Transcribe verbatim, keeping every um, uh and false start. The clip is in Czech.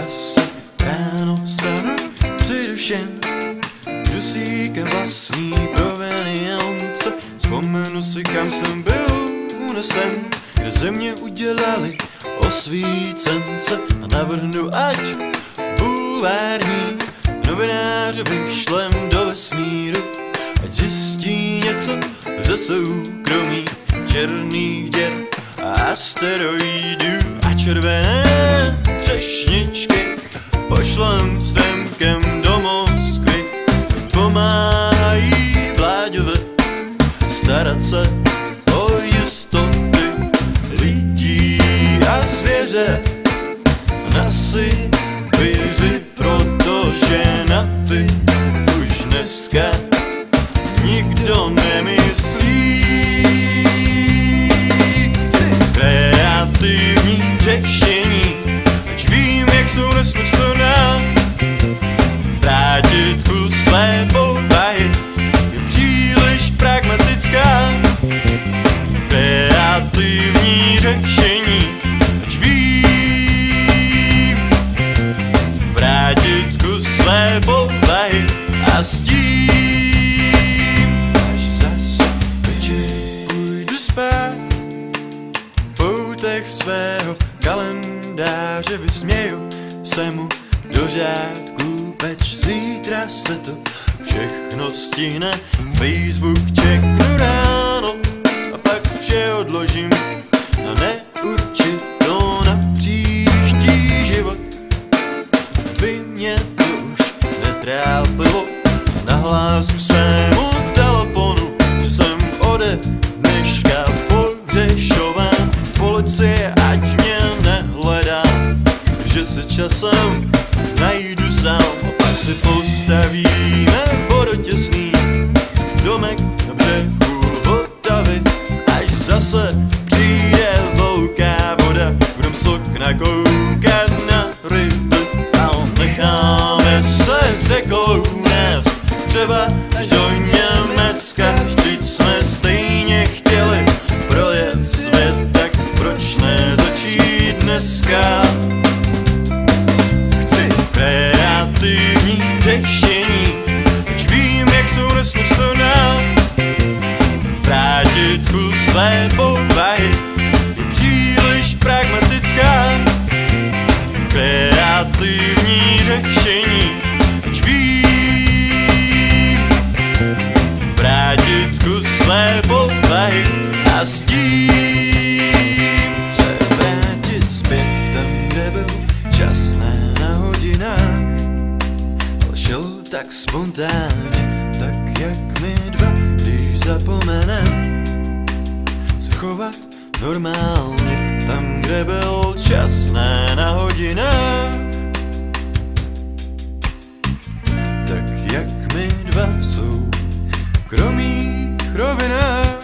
zase ráno vstanu přidušen dusíkem vlastní provenience. Vzpomenu si, kam jsem byl unesen, kde ze mě udělali osvícence, a navrhnu, ať bulvární novináře vyšlem do vesmíru, ať zjistí něco ze soukromí černých děr a asteroidů. A červené třešničky pošlem stremkem do Moskvy, ať pomáhají vláďové starat se o jistoty lidí a zvěře na Sibiři, protože na ty už dneska nikdo nemyslí. Chci kreativní řešení, ač vím, jak jsou nesmyslná. Vrátit ku své povahy je příliš pragmatická. Kreativní řešení, ač vím, vrátit ku své povahy a s tím, až zase večer půjdu spát, v poutech svého kalendáře vysměju se mu do řádku, peč zítra se to všechno stihne. Facebook čeknu ráno a pak vše odložím na neurčito, na příští život. By mě to už netrápilo, nahlásu svému telefonu, že jsem ode dneška pohřešován. Policie ať mě nehledá, že se časem najdu sám, a pak si postavíme vodotěsný domek na břehu Vltavy. Až zase přijde velká voda, budem z okna koukat na ryby a necháme se řekou nést třeba až do Německa. Vždyť jsme stejně chtěli projet svět, tak proč ne začít dneska? Chci kreativní řešení, ač vím, jak jsou nesmyslná. Vrátit ku své povahy je příliš pragmatická. Kreativní řešení, ač vím, vrátit ku své povahy a s tím se vrátit zpět tam, kde byl čas, ne na hodinách, ale šel tak spontánně, tak jak my dva, když zapomenem se chovat normálně tam, kde byl čas, ne na hodinách, tak jak my dva v soukromých rovinách.